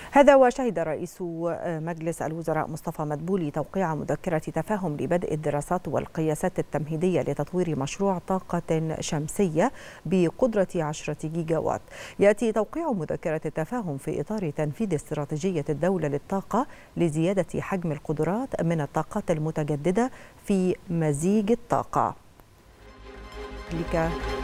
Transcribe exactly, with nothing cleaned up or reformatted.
هذا وشهد رئيس مجلس الوزراء مصطفى مدبولي توقيع مذكرة تفاهم لبدء الدراسات والقياسات التمهيدية لتطوير مشروع طاقة شمسية بقدرة عشرة جيجا وات. يأتي توقيع مذكرة التفاهم في إطار تنفيذ استراتيجية الدولة للطاقة لزيادة حجم القدرات من الطاقات المتجددة في مزيج الطاقة.